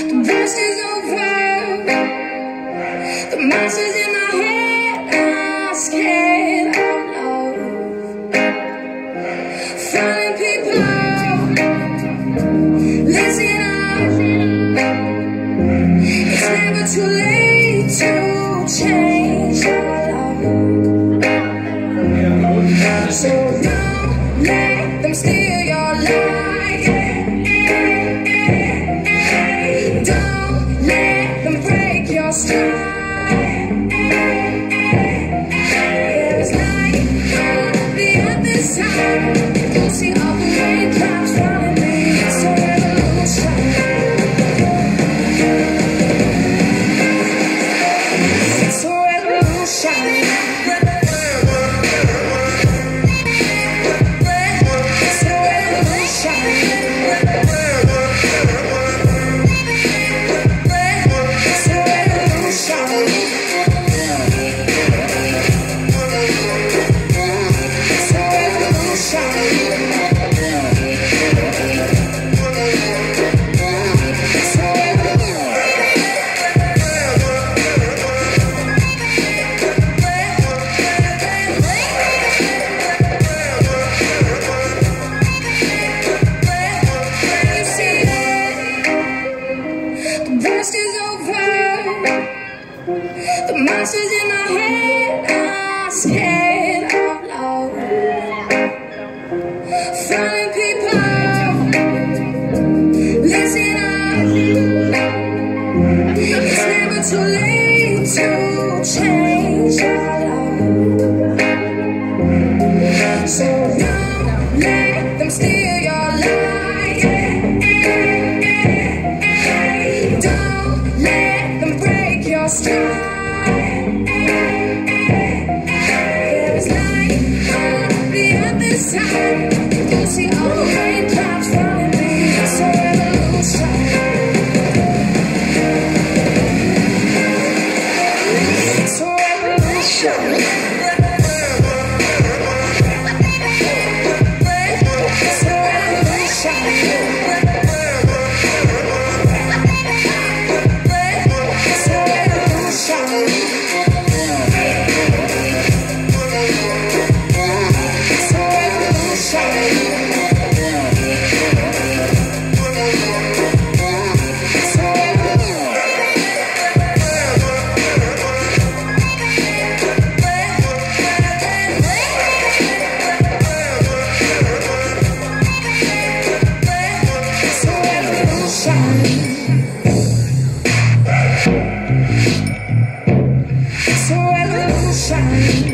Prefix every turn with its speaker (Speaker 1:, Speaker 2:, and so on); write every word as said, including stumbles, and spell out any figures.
Speaker 1: The worst is over. The monsters in my head are scared of love. Finding people, listen up. It's never too late to change your love. So don't let them steal your life. Don't let them break your stride. There's light on the other side. You'll see all the raindrops falling. It's a revolution. It's a revolution. The monsters in my head are scared of love. Finding people, listen up. It's never too late to change your love. So don't let them steal your life. Don't let them break your stride. You'll see all the raindrops falling. It's a revolution. It's a revolution. It's a revolution. It's a revolution. It's a revolution.